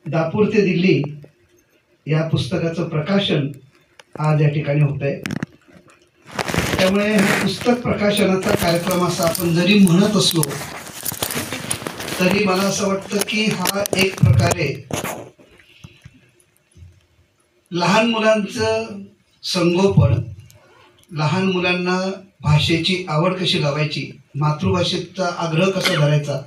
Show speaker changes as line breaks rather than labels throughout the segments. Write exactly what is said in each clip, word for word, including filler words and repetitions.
दापूर ते दिल्ली या पुस्तकाचं प्रकाशन आज या ठिकाणी होत आहे. त्यामुळे हे पुस्तक प्रकाशनाचा कार्यक्रम असा आपण जरी म्हणत असलो तरी मला असं वाटतं की हा एक प्रकारे लहान मुलांचं संगोपन, लहान मुलांना भाषेची आवड कशी लावायची, मातृभाषेचा आग्रह कसा धरायचा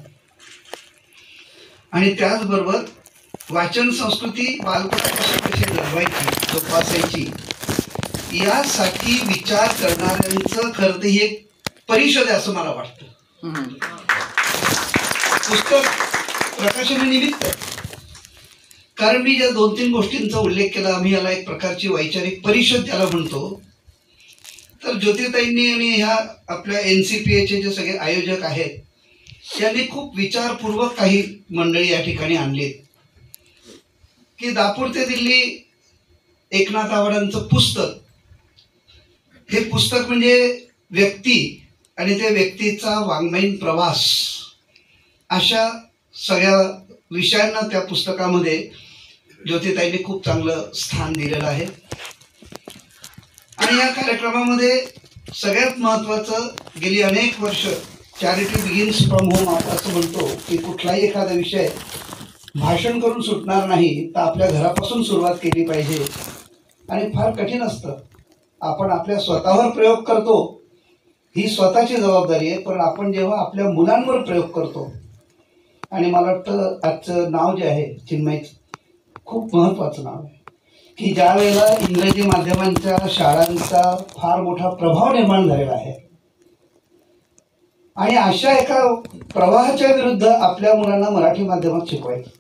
आणि त्याचबरोबर वाचन संस्कृती बालपणापासून कशी जगवायची, जोपासायची, यासाठी विचार करणाऱ्यांचं खरं तर ही एक परिषद आहे असं मला वाटतं. पुस्तक प्रकाशनानिमित्त कारण मी ज्या दोन तीन गोष्टींचा उल्लेख केला, आम्ही याला एक प्रकारची वैचारिक परिषद ज्याला म्हणतो, तर ज्योतिताईंनी आणि ह्या आपल्या एन सी पी एचे जे सगळे आयोजक आहेत यांनी खूप विचारपूर्वक काही मंडळी या ठिकाणी आणली की दापूर ते दिल्ली एकनाथ आवाडांचं पुस्तक, हे पुस्तक म्हणजे व्यक्ती आणि त्या व्यक्तीचा वाङ्मयीन प्रवास अशा सगळ्या विषयांना त्या पुस्तकामध्ये ज्योतिताईंनी खूप चांगलं स्थान दिलेलं आहे. आणि या कार्यक्रमामध्ये सगळ्यात महत्त्वाचं, गेली अनेक वर्ष चॅरिटी बिगिन्स फ्रॉम होम आपण असं म्हणतो की कुठलाही एखादा विषय भाषण करून सुटणार नाही, तर आपल्या घरापासून सुरुवात केली पाहिजे. आणि फार कठीण असतं, आपण आपल्या स्वतःवर प्रयोग करतो ही स्वतःची जबाबदारी आहे, पण आपण जेव्हा आपल्या मुलांवर प्रयोग करतो, आणि मला वाटतं आजचं नाव जे आहे चिन्मयचं खूप महत्त्वाचं नाव आहे की ज्या वेळेला इंग्रजी माध्यमांच्या शाळांचा फार मोठा प्रभाव निर्माण झालेला आहे आणि अशा एका प्रवाहाच्या विरुद्ध आपल्या मुलांना मराठी माध्यमात शिकवायचं.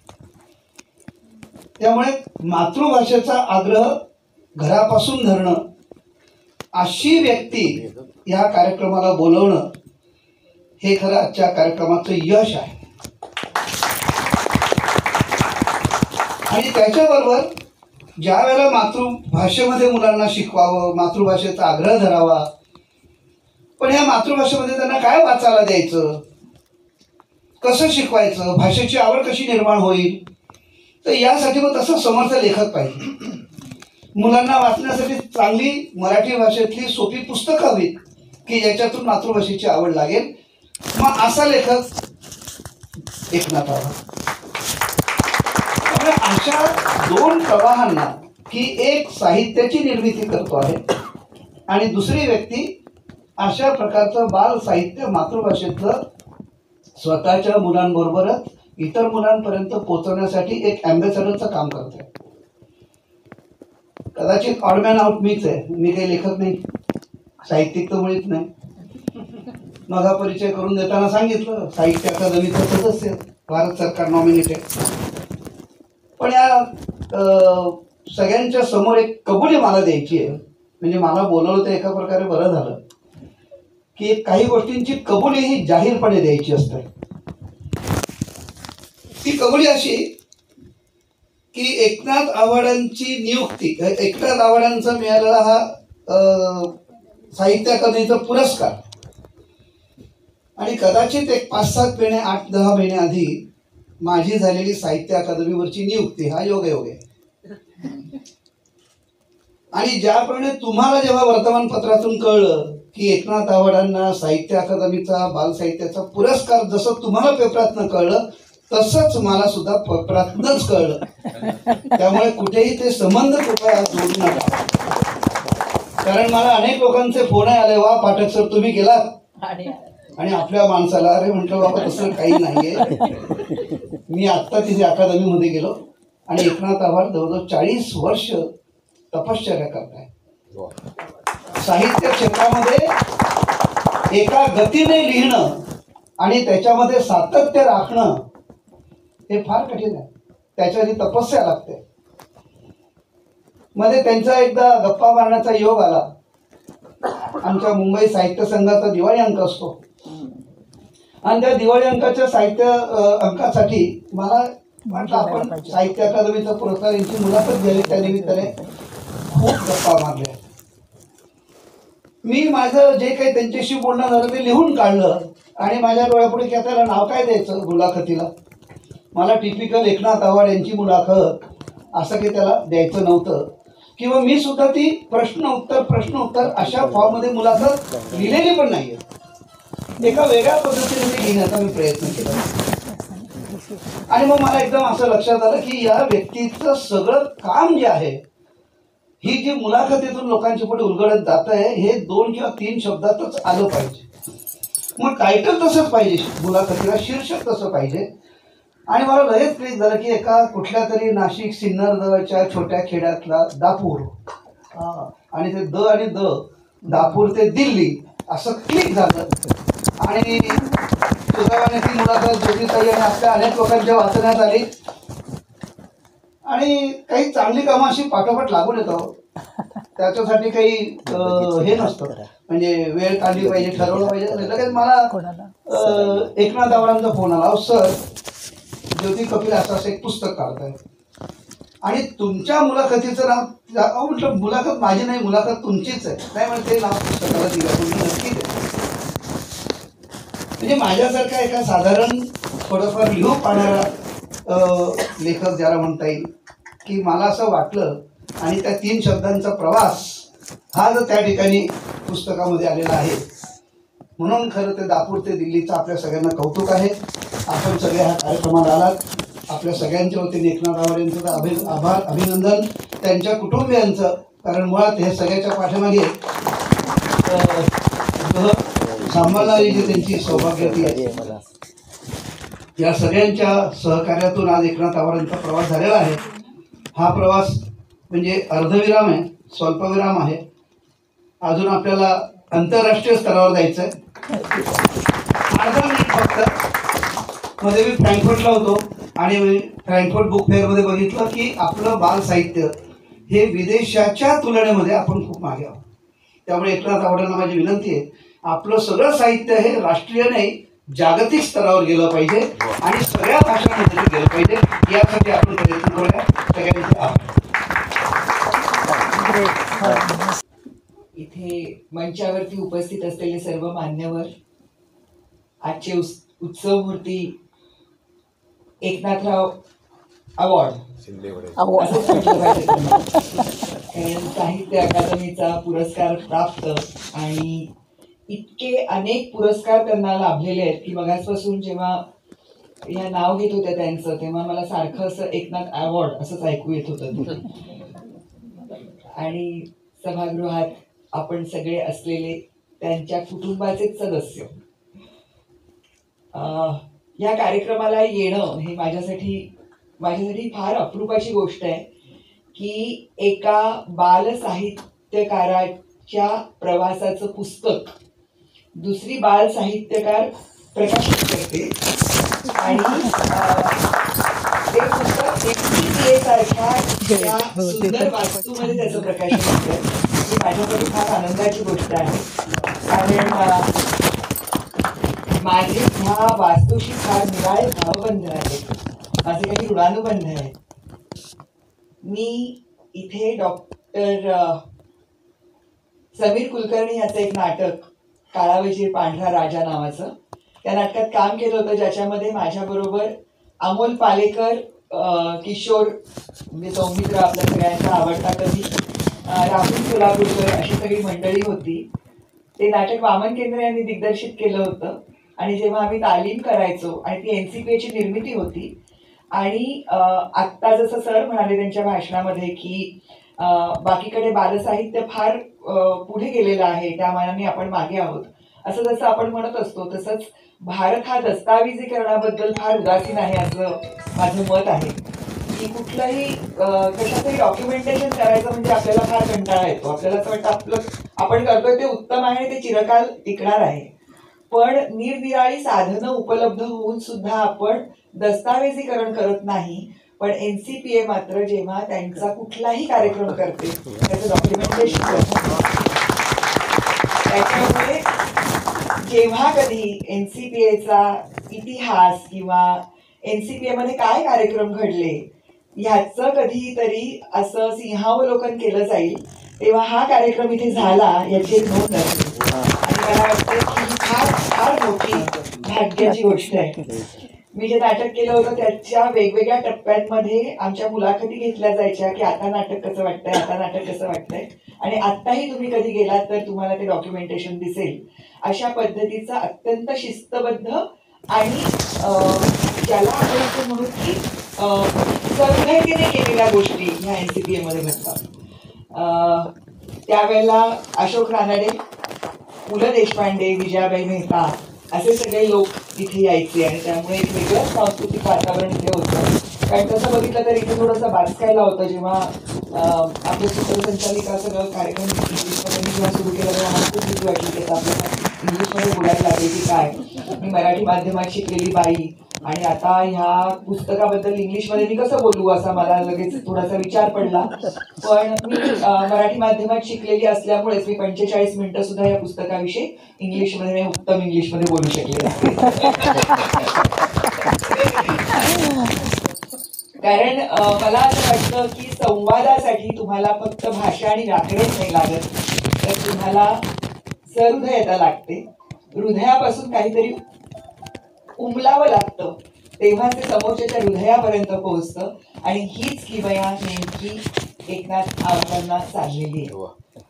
त्यामुळे मातृभाषेचा आग्रह घरापासून धरणं, अशी व्यक्ती या कार्यक्रमाला बोलवणं, हे खरं आजच्या कार्यक्रमाचं यश आहे. आणि त्याच्याबरोबर ज्या वेळेला मातृभाषेमध्ये मुलांना शिकवावं, मातृभाषेचा आग्रह धरावा, पण ह्या मातृभाषेमध्ये त्यांना काय वाचायला द्यायचं, कसं शिकवायचं, भाषेची आवड कशी निर्माण होईल, तर यासाठी मग तसं समर्थ लेखक पाहिजे. मुलांना वाचण्यासाठी चांगली मराठी भाषेतली सोपी पुस्तकं हवीत की ज्याच्यातून मातृभाषेची आवड लागेल. मग असा लेखक एकनाथ आवाड. अशा दोन प्रवाहांना की एक साहित्याची निर्मिती करतो आहे आणि दुसरी व्यक्ती अशा प्रकारचं बाल साहित्य मातृभाषेतलं स्वतःच्या मुलांबरोबरच इतर मुलांपर्यंत पोहोचवण्यासाठी एक ॲम्बॅसेडरचं काम करते. कदाचित ऑडमॅन आउट मीच आहे, मी काही लेखक नाही, साहित्यिक तर मुळीच नाही. माझा परिचय करून देताना सांगितलं साहित्य अकादमीचं सदस्य, भारत सरकार नॉमिनेटेड. पण या सगळ्यांच्या समोर एक कबुली मला द्यायची आहे, म्हणजे मला बोलवलं तर एका प्रकारे बरं झालं की काही गोष्टींची कबुली ही जाहीरपणे द्यायची असते. ती कबुली अशी की एकनाथ आवाडांची नियुक्ती, एकनाथ आवाडांचा मिळालेला हा साहित्य अकादमीचा पुरस्कार, आणि कदाचित एक पाच सात महिने आठ दहा महिने आधी माझी झालेली साहित्य अकादमीवरची नियुक्ती, हा योगायोग आहे. आणि ज्याप्रमाणे तुम्हाला जेव्हा वर्तमानपत्रातून कळलं की एकनाथ आवाडांना साहित्य अकादमीचा बाल साहित्याचा पुरस्कार जसं तुम्हाला पेपरातनं कळलं तसंच मला सुद्धा पेपरातनंच कळलं. त्यामुळे कुठेही ते संबंध कृपया जोडू नका, कारण मला अनेक लोकांचे फोन आले, वा पाठक सर तुम्ही गेलात, आणि आपल्या माणसाला अरे म्हटलं बाबा तसं काही नाहीये. मी आत्ता तिथे अकादमीमध्ये गेलो आणि एकनाथ आवाड जवळजवळ चाळीस वर्ष तपश्चर्या करताय. साहित्य क्षेत्रामध्ये एका गतीने लिहिणं आणि त्याच्यामध्ये सातत्य राखणं हे फार कठीण आहे, त्याच्यासाठी तपस्या लागते. मध्ये त्यांचा एकदा गप्पा मारण्याचा योग आला. आमच्या मुंबई साहित्य संघाचा दिवाळी अंक असतो आणि त्या दिवाळी अंकाच्या साहित्य अंकासाठी मला म्हटलं आपण साहित्य अकादमीचा पुरस्कार यांची मुलाखत घ्यावी, त्या निमित्ताने खूप गप्पा मारल्या. मी माझं जे काही त्यांच्याशी बोलणं झालं ते लिहून काढलं आणि माझ्या डोळ्यापुढे की त्याला नाव काय द्यायचं मुलाखतीला. मला टिपिकल एकनाथ आव्हाड यांची मुलाखत असं काही त्याला द्यायचं नव्हतं, किंवा मी सुद्धा ती प्रश्न उत्तर प्रश्न उत्तर अशा फॉर्ममध्ये मुलाखत लिहिलेली पण नाही आहे. एका वेगळ्या पद्धतीने मी लिहिण्याचा मी प्रयत्न केला. आणि मग मला एकदम असं लक्षात आलं की या व्यक्तीचं सगळं काम जे आहे, ही जी मुलाखतीतून लोकांच्या पुढे उलगडत जात आहे, हे दोन किंवा तीन शब्दातच आलं पाहिजे. मग टायटल तसंच पाहिजे, मुलाखतीला शीर्षक तसं पाहिजे. आणि मला लगेच क्लिक झालं की एका कुठल्या तरी नाशिक सिन्नर जवळच्या छोट्या खेड्यातला दापूर, आणि ते द आणि द दापूर ते दिल्ली असं क्लिक झालं. आणि सुदैवाने ती मुलाखत ज्योतिताई आणि आपल्या अनेक लोकांच्या वाचण्यात आली. आणि काही चांगली कामं अशी पाठोपाठ लागून येतं, त्याच्यासाठी काही हे नसतं, म्हणजे वेळ काढली पाहिजे, ठरवलं पाहिजे. लगेच मला एकनाथ आव्हाडांचा फोन आला, सर ज्योती कपिल असं असं एक पुस्तक काढताय आणि तुमच्या मुलाखतीचं नाव, म्हटलं मुलाखत माझी नाही, मुलाखत तुमचीच आहे. नाही म्हणजे ते नाव पुस्तकाला दिलं, तुम्ही नक्की द्या. म्हणजे माझ्यासारखा एका साधारण थोडंफार लिहू पाहणारा लेखक ज्याला म्हणता येईल, की मला असं वाटलं आणि त्या तीन शब्दांचा प्रवास हा जर त्या ठिकाणी पुस्तकामध्ये आलेला आहे, म्हणून खरं ते दापूर ते दिल्लीचं आपल्या सगळ्यांना कौतुक आहे. आपण सगळे ह्या कार्यक्रमाला आलात, आपल्या सगळ्यांच्या वतीने एकनाथ आव्हाड यांचं अभि आभार अभिनंदन, त्यांच्या कुटुंबियांचं, कारण मुळात हे सगळ्याच्या पाठीमागे सांभाळणारी जी त्यांची सौभाग्यवती आहे, या सगळ्यांच्या सहकार्यातून आज एकनाथ आव्हाडांचा प्रवास झालेला आहे. हा प्रवास म्हणजे अर्धविराम आहे, स्वल्पविराम आहे. अजून आपल्याला आंतरराष्ट्रीय स्तरावर जायचं आहे. अर्धा मिनिट फक्त. मध्ये मी फ्रँकफर्टला होतो आणि फ्रँकफर्ट बुक फेअरमध्ये बघितलं की आपलं बाल साहित्य हे विदेशाच्या तुलनेमध्ये आपण खूप मागे आहोत. त्यामुळे एकनाथ आव्हाडांना माझी विनंती आहे, आपलं सगळं साहित्य हे राष्ट्रीय नाही जागतिक स्तरावर गेलं पाहिजे आणि सगळ्या भाषांमध्ये गेलं पाहिजे. यासाठी आपण प्रयत्न करूया. सगळ्यांचे आभार.
इथे मंचावरती उपस्थित असलेले सर्व मान्यवर, आजचे उत्सव मूर्ती एकनाथराव अवॉर्ड असंच म्हटलं पाहिजे, कारण साहित्य अकादमीचा पुरस्कार प्राप्त आणि इतके अनेक पुरस्कार त्यांना लाभलेले आहेत की मगाचपासून जेव्हा या नाव घेत होत्या त्यांचं, तेव्हा मला सारखं असं एकनाथ अवॉर्ड असंच ऐकू येत होतं. आणि सभागृहात आपण सगळे असलेले त्यांच्या कुटुंबाचेच सदस्य, या कार्यक्रमाला येणं हे माझ्यासाठी माझ्यासाठी फार अप्रूपाची गोष्ट आहे की एका बाल साहित्यकाराच्या प्रवासाचं पुस्तक दुसरी बाल साहित्यकार प्रकाशित करते आणि ते पुस्तक एन सी पी ए सारख्या या सुंदर वास्तूमध्ये त्याचं प्रकाशन होतं. ही माझ्यासाठी फार आनंदाची गोष्ट आहे, कारण माझे ह्या वास्तूशी फार निराळे भावबंध आहेत, माझे काही ऋणानुबंध आहेत. मी इथे डॉक्टर समीर कुलकर्णी याचं एक नाटक काळावजीर पांढरा राजा नावाचं, त्या नाटकात काम केलं होतं, ज्याच्यामध्ये माझ्याबरोबर अमोल पालेकर, किशोर म्हणजे सौमित्र आपल्या सगळ्यांचा आवडता कवी, राहुल सोलापूरकर अशी सगळी मंडळी होती. ते नाटक वामन केंद्रे यांनी दिग्दर्शित केलं होतं आणि जेव्हा आम्ही तालीम करायचो आणि ती एन सी पी एची निर्मिती होती आणि आत्ता जसं सर म्हणाले त्यांच्या भाषणामध्ये की बाकीकडे बालसाहित्य फार पुढे गेलेलं आहे, त्या मानाने आपण मागे आहोत, असं जसं आपण म्हणत असतो तसंच भारत हा दस्तावेजीकरणाबद्दल फार उदासीन आहे असं माझं मत आहे. की कुठलंही कशाचंही डॉक्युमेंटेशन करायचं म्हणजे आपल्याला फार कंटाळा येतो, आपल्याला असं वाटतं आपलं आपण करतोय ते उत्तम आहे, ते चिरकाल टिकणार आहे. पण निरनिराळी साधनं उपलब्ध होऊन सुद्धा आपण दस्तावेजीकरण करत नाही. पण एन सी पी ए मात्र जेव्हा त्यांचा कुठलाही कार्यक्रम करते त्याचं डॉक्युमेंटेशन करते. त्याच्यामुळे जेव्हा कधी एन सी पी एचा इतिहास किंवा एन सी पी एमध्ये काय कार्यक्रम घडले ह्याचं कधीतरी असं सिंहावलोकन केलं जाईल, तेव्हा हा कार्यक्रम इथे झाला याची एक नोंद असते आणि मला वाटतं की ही फार फार मोठी भाग्याची गोष्ट आहे. मी जे नाटक केलं होतं त्याच्या वेगवेगळ्या टप्प्यांमध्ये आमच्या मुलाखती घेतल्या जायच्या की आता नाटक कसं वाटतंय, आता नाटक कसं वाटतंय, आणि आत्ताही तुम्ही कधी गेलात तर तुम्हाला ते डॉक्युमेंटेशन दिसेल. अशा पद्धतीचा अत्यंत शिस्तबद्ध आणि ज्याला आपण असं म्हणू की सरभेतीने केलेल्या गोष्टी ह्या एन सी पी एमध्ये घडतात. त्यावेळेला अशोक रानडे, पु ल देशपांडे, विजयाबाई मेहता असे सगळे लोक इथे यायचे आणि त्यामुळे एक वेगळंच सांस्कृतिक वातावरण इथे होतं. कारण तसं बघितलं तर इथे थोडंसं बाचकायला होतं. जेव्हा आपले सूत्रसंचालिका सगळं कार्यक्रम इंग्लिशमध्ये मी जेव्हा सुरू केला तेव्हा मला खूप भीती वाटली की आपल्याला इंग्लिशमध्ये बोलायला लागेल की काय. मी मराठी माध्यमात शिकलेली बाई आणि आता ह्या पुस्तकाबद्दल इंग्लिशमध्ये मी कसं बोलू असा मला लगेच थोडासा विचार पडला. पण मी मराठी माध्यमात शिकलेली असल्यामुळेच मी पंचेचाळीस मिनिटं सुद्धा या पुस्तकाविषयी इंग्लिशमध्ये उत्तम इंग्लिशमध्ये बोलू शकले. कारण मला असं वाटतं की संवादासाठी तुम्हाला फक्त भाषा आणि व्याकरण नाही लागत, तर तुम्हाला सहृदयता लागते. हृदयापासून काहीतरी उमलावं लागतं, तेव्हा ते समोरच्या हृदयापर्यंत पोहोचतं. आणि हीच किमया नेमकी एकनाथ आवतांना चाललेली आहे.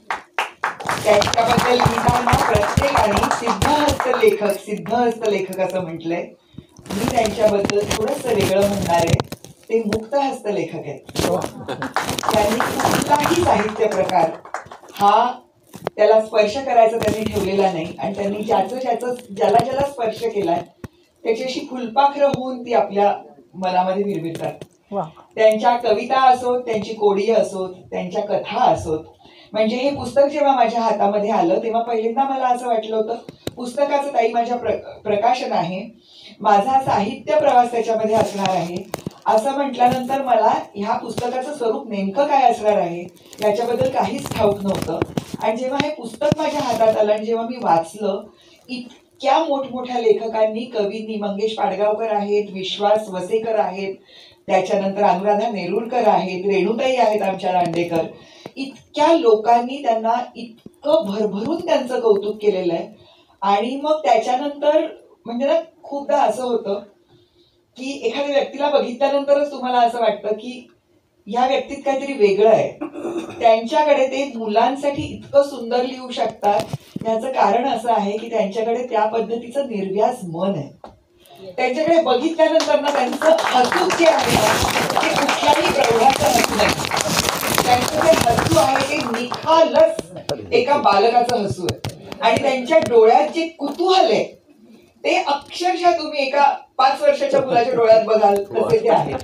त्याच्याबद्दल लिहिताना प्रत्येकाने सिद्धहस्त लेखक सिद्धहस्त लेखक असं म्हटलंय. मी त्यांच्याबद्दल थोडंसं वेगळं म्हणणार आहे. ते मुक्तहस्त लेखक आहेत. त्यांनी कुठलाही साहित्य प्रकार हा त्याला स्पर्श करायचा त्यांनी ठेवलेला नाही आणि त्यांनी ज्याचं ज्याचं ज्याला ज्याला स्पर्श केलाय त्याच्याशी फुलपाखरं होऊन ती आपल्या मनामध्ये विरविरतात. त्यांच्या कविता असोत, त्यांची कोडी असोत, त्यांच्या कथा असोत. म्हणजे हे पुस्तक जेव्हा माझ्या हातामध्ये आलं तेव्हा पहिल्यांदा मला असं वाटलं होतं पुस्तकाचं ताई माझ्या प्र प्रकाशन आहे, माझा साहित्य प्रवास त्याच्यामध्ये असणार आहे. असं म्हटल्यानंतर मला ह्या पुस्तकाचं स्वरूप नेमकं काय असणार आहे याच्याबद्दल काहीच ठाऊक नव्हतं. आणि जेव्हा हे पुस्तक माझ्या हातात आलं आणि जेव्हा मी वाचलं, इतक्या मोठमोठ्या लेखकांनी, कवींनी, मंगेश पाडगावकर आहेत, विश्वास वसेकर आहेत, त्याच्यानंतर अनुराधा नेरुरकर आहेत, रेणुताई आहेत आमच्या रांडेकर, इतक्या लोकांनी त्यांना इतकं भरभरून त्यांचं कौतुक केलेलं आहे. आणि मग त्याच्यानंतर म्हणजे ना खूपदा असं होतं की एखाद्या व्यक्तीला बघितल्यानंतरच तुम्हाला असं वाटतं की ह्या व्यक्तीत काहीतरी वेगळं आहे. त्यांच्याकडे ते मुलांसाठी इतकं सुंदर लिहू शकतात. याचं कारण असं आहे की त्यांच्याकडे त्या पद्धतीचं निर्व्याज मन आहे. त्यांच्याकडे बघितल्यानंतर ना त्यांचं हसू जे आहे ते कुठल्याही प्रौढाचं हसू नाही. त्यांचं जे हसू आहे ते निखालस एका बालकाचं हसू आहे. आणि त्यांच्या डोळ्यात जे कुतूहल आहे ते अक्षरशः तुम्ही एका पाच वर्षाच्या मुलाच्या डोळ्यात बघाल तसे ते आहे.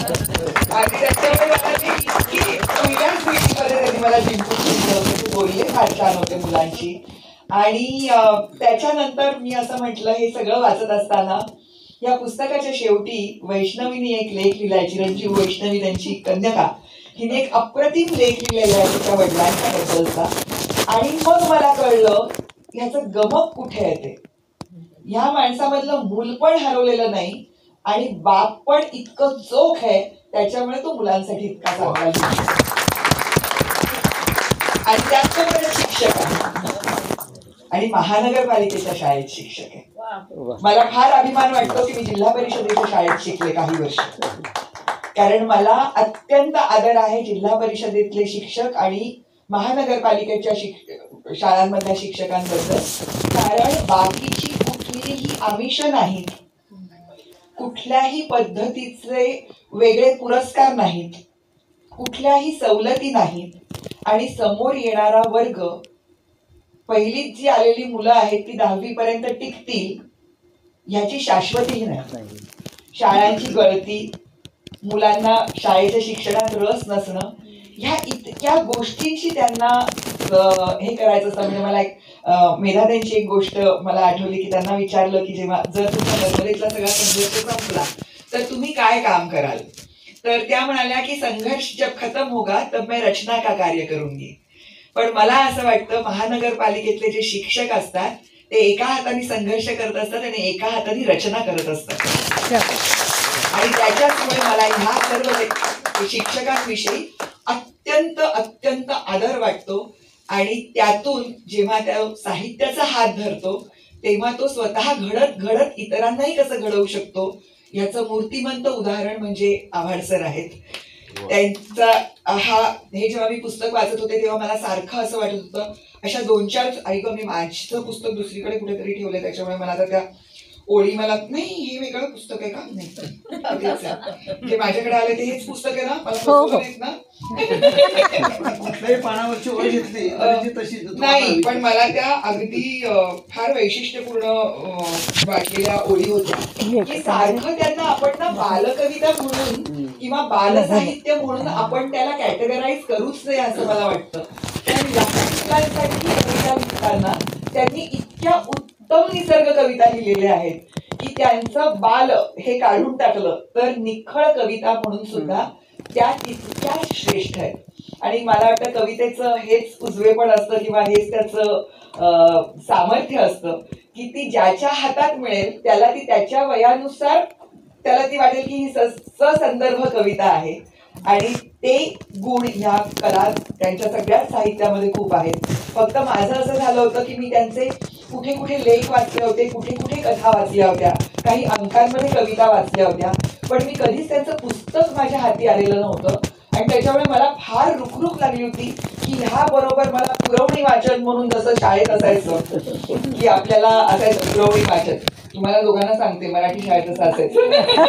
आणि त्याच्यामुळे मला ते इतकी पहिल्याच भेटीमध्ये त्यांनी मला जिंकून बोलले, फार छान होते मुलांची. आणि त्याच्यानंतर मी असं म्हटलं हे सगळं वाचत असताना या पुस्तकाच्या शेवटी वैष्णवीने एक लेख लिहिलाय, चिरंजीव वैष्णवी त्यांची कन्यका, हिने एक अप्रतिम लेख लिहिलेला आहे तिच्या वडिलांच्या बद्दलचा. आणि मग मला कळलं ह्याचं गमक कुठे येते. ह्या माणसामधलं मूल पण हरवलेलं नाही आणि बाप पण इतकं चोख आहे, त्याच्यामुळे तो मुलांसाठी इतका चांगला आणि त्याचबरोबर शिक्षक आहे आणि महानगरपालिकेच्या शाळेत शिक्षक आहे. मला फार अभिमान वाटतो की मी जिल्हा परिषदेच्या शाळेत शिकले काही वर्ष, कारण मला अत्यंत आदर आहे जिल्हा परिषदेतले शिक्षक आणि महानगरपालिकेच्या शिक शाळांमधल्या शिक्षकांबद्दल. कारण बाकीची कुठलीही आमिष नाहीत, कुठल्याही पद्धतीचे वेगळे पुरस्कार नाहीत, कुठल्याही सवलती नाहीत आणि समोर येणारा वर्ग, पहिलीत जी आलेली मुलं आहेत ती दहावी पर्यंत टिकतील ह्याची शाश्वतीही नाही. शाळांची गळती, मुलांना शाळेच्या शिक्षणात रस नसणं, ह्या इतक्या गोष्टींची त्यांना हे करायचं असतं. म्हणजे मला एक मेधाताईंची एक गोष्ट मला आठवली की त्यांना विचारलं की जेव्हा जर तुमचा नर्मदेतला सगळा संघर्ष संपला तर तुम्ही काय काम कराल, तर त्या म्हणाल्या की संघर्ष जब खत्म होगा तब मैं रचना का कार्य करूंगी. पण मला असं वाटतं महानगरपालिकेतले जे शिक्षक असतात ते एका हाताने संघर्ष करत असतात आणि एका हाताने रचना करत असतात. आणि त्याच्याचमुळे मला ह्या सर्व शिक्षकांविषयी अत्यंत अत्यंत आदर वाटतो. आणि त्यातून जेव्हा त्या साहित्याचा हात धरतो तेव्हा तो स्वतः घडत घडत इतरांनाही कसं घडवू शकतो याचं मूर्तिमंत उदाहरण म्हणजे आव्हाड सर आहेत. त्यांचा हा हे जेव्हा मी पुस्तक वाचत होते तेव्हा मला सारखं असं वाटत होतं, अशा दोन चार ऐक मी माझं पुस्तक दुसरीकडे कुठेतरी ठेवलंय त्याच्यामुळे मला आता त्या ओळी मला नाही हे वेगळं पुस्तक आहे का नाही जे माझ्याकडे आले ते हेच पुस्तक आहे ना मला ना
पानावरची ओळ घेतली तशी
नाही पण मला त्या अगदी फार वैशिष्ट्यपूर्ण वाटलेल्या ओळी होत्या की सारखं त्यांना आपण ना बालकविता म्हणून किंवा बालसाहित्य म्हणून आपण त्याला कॅटेगराईज करूच नाही असं मला वाटतं. लहान कविता लिहिताना त्यांनी इतक्या उत्तम निसर्ग कविता लिहिलेल्या आहेत की त्यांचं बाल हे काढून टाकलं तर निखळ कविता म्हणून सुद्धा त्या तितक्या श्रेष्ठ आहेत. आणि मला वाटतं कवितेचं हेच उजवेपण असतं किंवा हेच त्याचं सामर्थ्य असतं की ती ज्याच्या हातात मिळेल त्याला ती त्याच्या वयानुसार त्याला ती वाटेल की ही ससंदर्भ कविता आहे. आणि ते गुण ह्या कला त्यांच्या सगळ्याच साहित्यामध्ये खूप आहेत. फक्त माझं असं झालं होतं की मी त्यांचे कुठे कुठे लेख वाचले होते, कुठे कुठे कथा वाचल्या होत्या, काही अंकांमध्ये कविता वाचल्या होत्या, पण मी कधीच त्यांचं पुस्तक माझ्या हाती आलेलं नव्हतं. आणि त्याच्यामुळे मला फार रुखरुख लागली होती की ह्या बरोबर मला पुरवणी वाचन म्हणून जसं शाळेत असायचं की आपल्याला असायचं पुरवणी वाचन. तुम्हाला दोघांना सांगते मराठी शाळेत असं असायचं.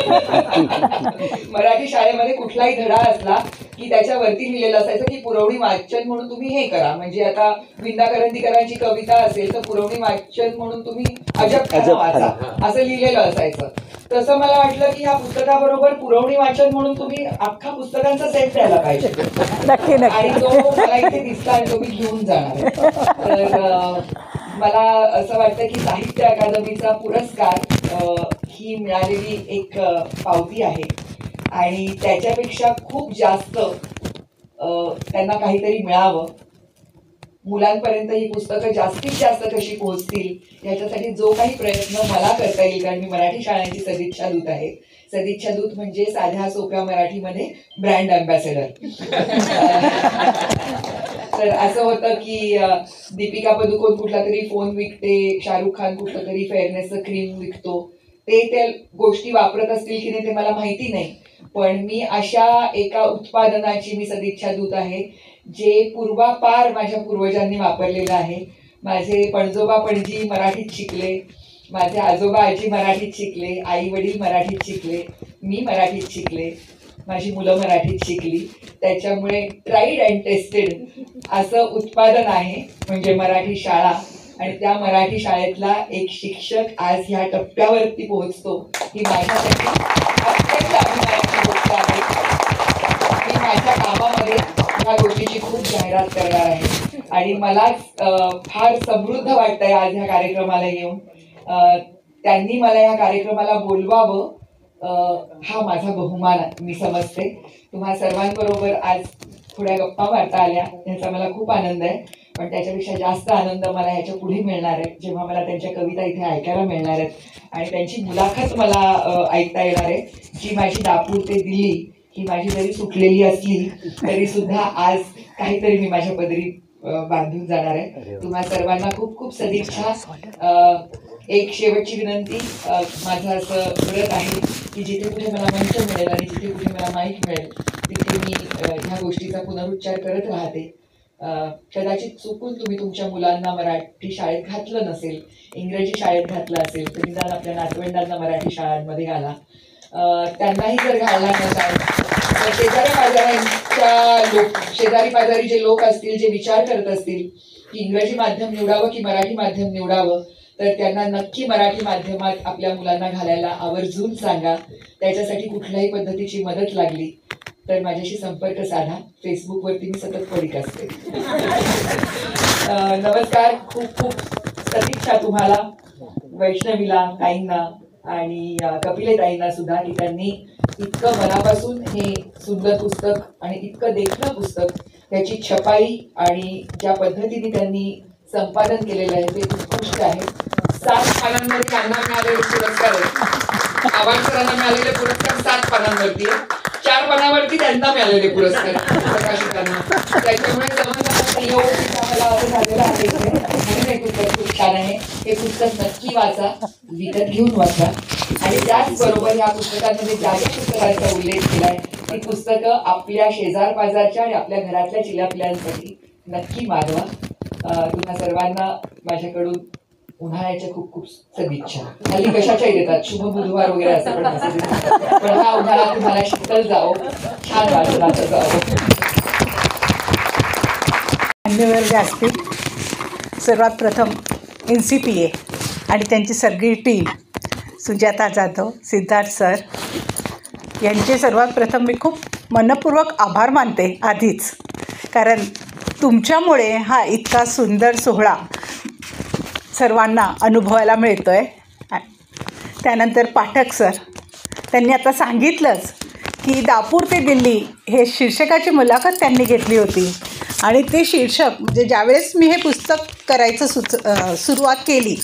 मराठी शाळेमध्ये कुठलाही धडा असला की त्याच्यावरती लिहिलेलं असायचं की पुरवणी वाचन म्हणून तुम्ही हे करा. म्हणजे आता विंदा करंदीकरांची कविता असेल तर पुरवणी वाचन म्हणून तुम्ही अजब वाचा असं लिहिलेलं असायचं. तसं मला वाटलं की ह्या पुस्तकाबरोबर पुरवणी वाचन म्हणून तुम्ही अख्खा पुस्तकांचा सेट द्यायला पाहिजे आणि तो मला इथे दिसला आणि तो मी घेऊन जाणार. तर मला असं वाटतं की साहित्य अकादमीचा पुरस्कार ही मिळालेली एक पावती आहे आणि त्याच्यापेक्षा खूप जास्त त्यांना काहीतरी मिळावं, मुलांपर्यंत ही पुस्तकं जास्तीत जास्त कशी पोहोचतील याच्यासाठी जो काही प्रयत्न मला करता येईल, कारण मी मराठी शाळांची सदिच्छा दूत आहे. सदिच्छा दूत म्हणजे साध्या सोप्या मराठीमध्ये ब्रँड अँबॅसेडर. तर असं होतं की दीपिका पदुकोण कुठला तरी फोन विकते, शाहरुख खान कुठलं तरी फेअरनेसचं क्रीम विकतो, ते त्या गोष्टी वापरत असतील की नाही ते मला माहिती नाही, पण मी अशा एका उत्पादनाची मी सदिच्छा दूत आहे जे पूर्वापार माझ्या पूर्वजांनी वापरलेलं आहे. माझे पणजोबा पणजी मराठीत शिकले, माझे आजोबा आजी मराठीत शिकले, आई वडील मराठीत शिकले, मी मराठीत शिकले, माझी मुलं मराठीत शिकली. त्याच्यामुळे ट्राईड अँड टेस्टेड असं उत्पादन आहे म्हणजे मराठी शाळा. आणि त्या मराठी शाळेतला एक शिक्षक आज ह्या टप्प्यावरती पोहोचतो ही माझ्यासाठी अत्यंत अभिमानाची गोष्ट आहे. मी माझ्या कामामध्ये ह्या गोष्टीची खूप जाहिरात करणार आहे आणि मला फार समृद्ध वाटतंय आज ह्या कार्यक्रमाला येऊन. त्यांनी मला या कार्यक्रमाला बोलवावं हा माझा बहुमान मी समजते. तुम्हा सर्वांबरोबर आज थोड्या गप्पा मारता आल्या याचा मला खूप आनंद आहे, पण त्याच्यापेक्षा जास्त आनंद मला ह्याच्या पुढे मिळणार आहे जेव्हा मला त्यांच्या कविता इथे ऐकायला मिळणार आहेत आणि त्यांची मुलाखत मला ऐकता येणार आहे, जी माझी दापूर ते दिल्ली ही माझी जरी सुटलेली असली तरी सुद्धा आज काहीतरी मी माझ्या पदरी बांधून जाणार आहे. तुम्हा सर्वांना खूप खूप सदिच्छा. एक शेवटची विनंती, माझं असं व्रत आहे की जिथे कुठे मला मंच मिळेल आणि जिथे कुठे मला माईक मिळेल तिथे मी ह्या गोष्टीचा पुनरुच्चार करत राहते. कदाचित चुकून तुम्ही तुमच्या मुलांना मराठी शाळेत घातलं नसेल, इंग्रजी शाळेत घातलं असेल तर निदान आपल्या नातवंडांना मराठी शाळांमध्ये घाला. त्यांनाही जर घालणार नसाल तर शेजारी पाजाऱ्यांच्या लोक शेजारी पाजारी जे लोक असतील जे विचार करत असतील की इंग्रजी माध्यम निवडावं की मराठी माध्यम निवडावं तर त्यांना नक्की मराठी माध्यमात आपल्या मुलांना घालायला आवर्जून सांगा. त्याच्यासाठी कुठल्याही पद्धतीची मदत लागली तर माझ्याशी संपर्क साधा. फेसबुकवरती मी सतत पडिक असते. नमस्कार, खूप खूप सदिच्छा तुम्हाला, वैष्णवीला, ताईंना आणि कपिले ताईंना सुद्धा की त्यांनी इतकं मनापासून हे सुंदर पुस्तक आणि इतकं देखणं पुस्तक त्याची छपाई आणि ज्या पद्धतीने त्यांनी संपादन केलेलं आहे ते उत्कृष्ट आहे. सात पानांवरती त्यांना मिळालेले पुरस्कार आहेत. आव्हाड सरांना मिळालेले पुरस्कार सात पानांवरती आहे, चार पानावरती त्यांना मिळालेले पुरस्कार प्रकाशकांना. त्याच्यामुळे मला असं झालेलं आहे म्हणून हे पुस्तक खूप छान आहे. हे पुस्तक नक्की वाचा, विकत घेऊन वाचा. आणि त्याचबरोबर या पुस्तकांमध्ये ज्या ज्या पुस्तकांचा उल्लेख केला आहे ती पुस्तकं आपल्या शेजार पाजारच्या आणि आपल्या घरातल्या चिलापिल्यांसाठी नक्की मागवा. तुम्हा सर्वांना माझ्याकडून उन्हाळ्याच्या खूप खूप सदिच्छा. हल्ली कशाच्याही देतात, शुभ बुधवार वगैरे असं पण मेसेज देतात, पण हा उन्हाळा तुम्हाला शीतल जाओ, छान वाचनाचं जावं.
मान्यवर व्यासपीठ, सर्वात प्रथम एन सी पी ए आणि त्यांची सगळी टीम, सुजाता जाधव, सिद्धार्थ सर यांचे सर्वात प्रथम मी खूप मनपूर्वक आभार मानते आधीच, कारण तुमच्यामुळे हा इतका सुंदर सोहळा सर्वांना अनुभवायला मिळतो आहे. त्यानंतर पाठक सर, त्यांनी आता सांगितलंच की दापूर ते दिल्ली हे शीर्षकाची मुलाखत त्यांनी घेतली होती आणि ते शीर्षक म्हणजे ज्यावेळेस मी हे पुस्तक करायचं सुच सुरुवात केली,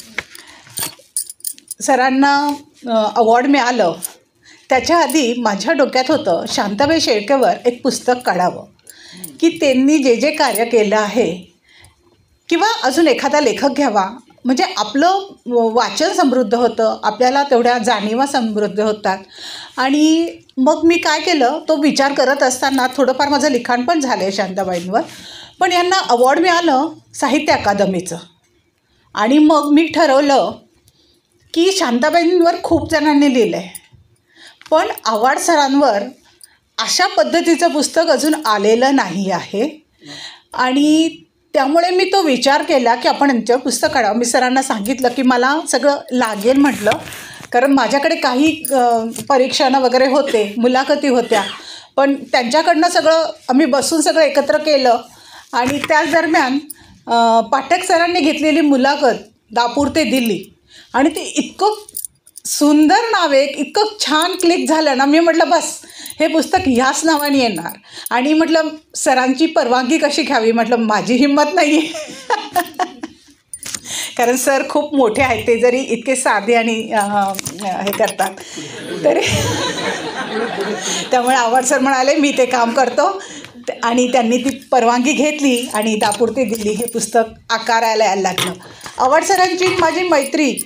सरांना अवॉर्ड मिळालं त्याच्या आधी माझ्या डोक्यात होतं शांताबाई शेळकेवर एक पुस्तक काढावं, की त्यांनी जे जे कार्य केलं आहे किंवा अजून एखादा लेखक घ्यावा, म्हणजे आपलं वाचन समृद्ध होतं, आपल्याला तेवढ्या जाणीवा समृद्ध होतात. आणि मग मी काय केलं, तो विचार करत असताना थोडंफार माझं लिखाण पण झालं आहे शांताबाईंवर, पण यांना अवॉर्ड मिळालं साहित्य अकादमीचं. आणि मग मी ठरवलं की शांताबाईंवर खूप जणांनी लिहिलं आहे, पण आव्हाड सरांवर अशा पद्धतीचं पुस्तक अजून आलेलं नाही आहे. आणि त्यामुळे मी तो विचार केला की आपण यांच्यावर पुस्तक काढावं. मी सरांना सांगितलं की मला सगळं लागेल म्हटलं, कारण माझ्याकडे काही परीक्षणं वगैरे होते, मुलाखती होत्या, पण त्यांच्याकडनं सगळं आम्ही बसून सगळं एकत्र केलं. आणि त्याच दरम्यान पाठक सरांनी घेतलेली मुलाखत दापूर ते दिल्ली, आणि ते इतकं सुंदर नाव आहे, इतकं छान क्लिक झालं ना, मी म्हटलं बस हे पुस्तक ह्याच नावाने येणार. आणि म्हटलं सरांची परवानगी कशी घ्यावी, म्हटलं माझी हिंमत नाही आहे कारण सर खूप मोठे आहेत, ते जरी इतके साधे आणि हे करतात तरी त्यामुळे आव्हाड सर म्हणाले मी ते काम करतो, आणि त्यांनी ती परवानगी घेतली आणि दापूर ते दिल्ली हे पुस्तक आकारायला यायला लागलं. आव्हाड सरांची माझी मैत्री,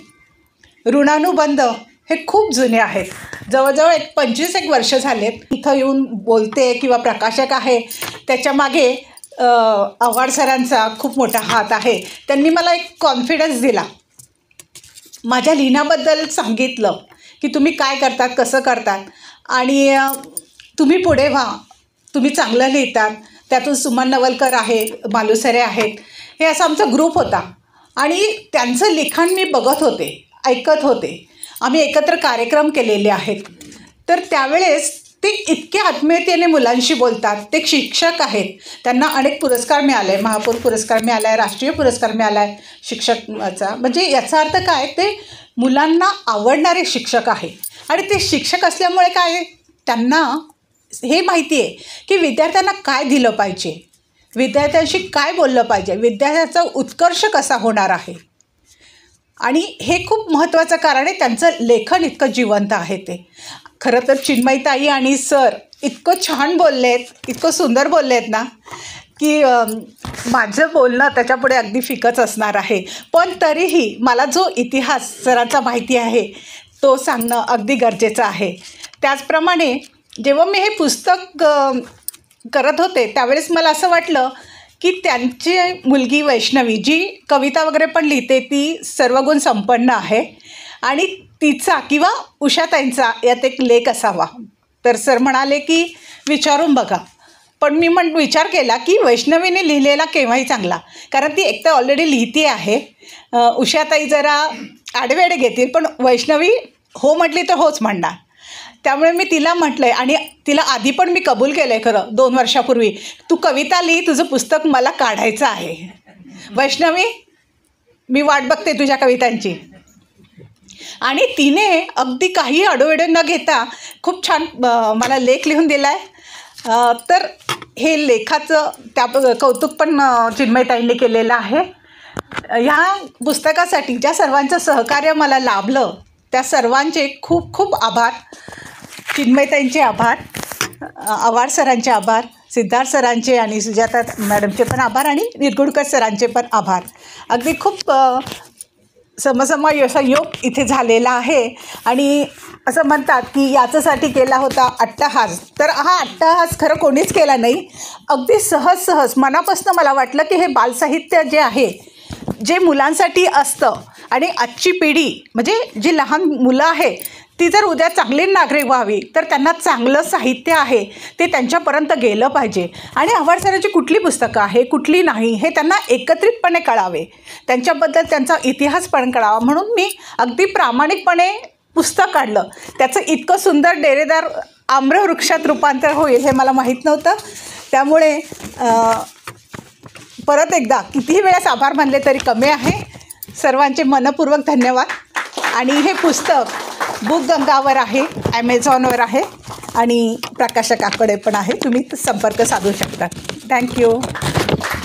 ऋणानुबंध हे खूप जुने आहेत. जवळजवळ एक पंचवीस एक वर्ष झालेत इथं येऊन बोलते किंवा प्रकाशक आहे, त्याच्यामागे आव्हाड सरांचा खूप मोठा हात आहे. त्यांनी मला एक कॉन्फिडन्स दिला, माझ्या लिहिण्याबद्दल सांगितलं की तुम्ही काय करतात, कसं करतात, आणि तुम्ही पुढे व्हा, तुम्ही चांगलं लिहितात. त्यातून सुमन नवलकर आहेत, मालुसरे आहेत, हे असा आमचा ग्रुप होता. आणि त्यांचं लिखाण मी बघत होते, ऐकत होते. आम्ही एकत्र कार्यक्रम केलेले आहेत. तर त्यावेळेस ते इतके आत्मीयतेने मुलांशी बोलतात. ते शिक्षक आहेत, त्यांना अनेक पुरस्कार मिळाले, महापौर पुरस्कार मिळाला आहे, राष्ट्रीय पुरस्कार मिळाला आहे शिक्षकाचा. म्हणजे याचा अर्थ काय, ते मुलांना आवडणारे शिक्षक आहे. आणि ते शिक्षक असल्यामुळे काय, त्यांना हे माहिती आहे की विद्यार्थ्यांना काय दिलं पाहिजे, विद्यार्थ्यांशी काय बोललं पाहिजे, विद्यार्थ्याचा उत्कर्ष कसा होणार आहे. आणि हे खूप महत्त्वाचं कारण आहे, त्यांचं लेखन इतकं जिवंत आहे. ते खरं तर चिन्मयताई आणि सर इतकं छान बोलले आहेत, इतकं सुंदर बोलले आहेत ना, की माझं बोलणं त्याच्यापुढे अगदी फिकच असणार आहे. पण तरीही मला जो इतिहास सरांचा माहिती आहे तो सांगणं अगदी गरजेचं आहे. त्याचप्रमाणे जेव्हा मी हे पुस्तक करत होते त्यावेळेस मला असं वाटलं की त्यांची मुलगी वैष्णवी, जी कविता वगैरे पण लिहिते, ती सर्वगुण संपन्न आहे, आणि तिचा किंवा उषाताईंचा यात एक लेख असावा. तर सर म्हणाले की विचारून बघा. पण मी म्हण विचार केला की वैष्णवीने लिहिलेला केव्हाही चांगला, कारण ती एकतर ऑलरेडी लिहिते आहे. उषाताई जरा आडवेडे घेतील, पण वैष्णवी हो म्हटली तर होच म्हणणार. त्यामुळे मी तिला म्हटलं आहे, आणि तिला आधी पण मी कबूल केलं आहे खरं दोन वर्षापूर्वी, तू कविता लिही, तुझं पुस्तक मला काढायचं आहे. वैष्णवी, मी वाट बघते तुझ्या कवितांची. आणि तिने अगदी काही अडोवेडे न घेता खूप छान मला लेख लिहून दिला आहे. तर हे लेखाचं त्या कौतुक पण चिन्मयताईंनी केलेलं आहे. ह्या पुस्तकासाठी ज्या सर्वांचं सहकार्य मला लाभलं त्या सर्वांचे खूप खूप आभार. चिन्मयताईंचे आभार, आव्हाड सरांचे आभार, सिद्धार्थ सरांचे आणि सुजाता मॅडमचे पण आभार, आणि निरगुडकर सरांचे पण आभार. अगदी खूप समसम असा योग इथे झालेला आहे. आणि असं म्हणतात की याच्यासाठी केला होता अट्टहास, तर हा अट्टहास खरं कोणीच केला नाही. अगदी सहज सहज मनापासून मला वाटलं की हे बालसाहित्य जे आहे, जे मुलांसाठी असतं आणि आजची पिढी म्हणजे जी लहान मुलं आहे ती जर उद्या चांगली नागरिक व्हावी तर त्यांना चांगलं साहित्य आहे ते त्यांच्यापर्यंत गेलं पाहिजे. आणि आव्हाड सरांची कुठली पुस्तकं आहे कुठली नाही हे त्यांना एकत्रितपणे कळावे, त्यांच्याबद्दल त्यांचा इतिहास पण कळावा, म्हणून मी अगदी प्रामाणिकपणे पुस्तक काढलं. त्याचं इतकं सुंदर डेरेदार आम्रवृक्षात रूपांतर होईल हे मला माहीत नव्हतं. त्यामुळे परत एकदा कितीही वेळेस आभार मानले तरी कमी आहे. सर्वांचे मनपूर्वक धन्यवाद. आणि हे पुस्तक बुकगंगावर आहे, ॲमेझॉनवर आहे आणि प्रकाशकाकडे पण आहे, तुम्ही संपर्क साधू शकता. थँक्यू.